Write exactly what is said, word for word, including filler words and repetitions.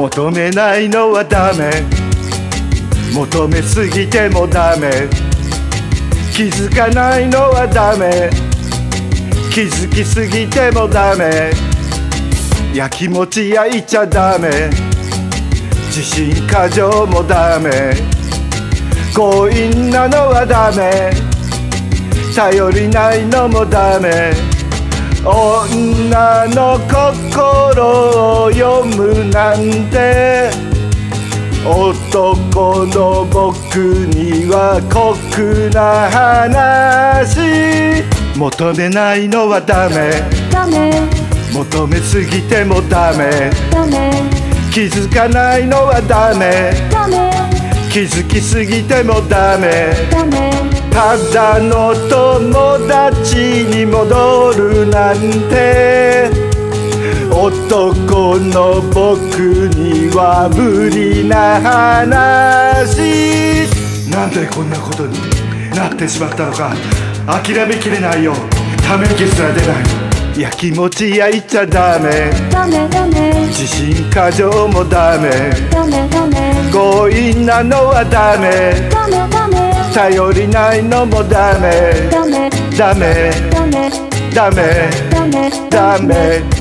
求めないのはダメ、求めすぎてもダメ、気づかないのはダメ、気づきすぎてもダメ、やきもち焼いちゃダメ、自信過剰もダメ、強引なのはダメ、頼りないのもダメ、女の心を読むなんて男の僕には酷な話。求めないのはダメ、 ダメ求めすぎてもダメ、 ダメ気づかないのはダメ、 ダメ気づきすぎてもダメ、 ダメただの友達に戻るなんて男の僕には無理な話。なんでこんなことになってしまったのか諦めきれないよ、ため息すら出ない。やきもち焼いちゃダメ、 ダメダメ自信過剰もダメ、 ダメダメ強引なのはダメ、 ダメダメ頼りないのもダメ、 ダメダメダメダメダメダメ